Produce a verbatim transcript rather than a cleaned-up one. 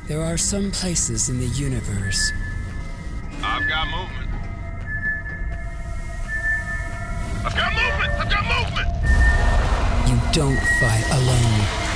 There are some places in the universe. I've got movement. I've got movement! I've got movement! You don't fight alone.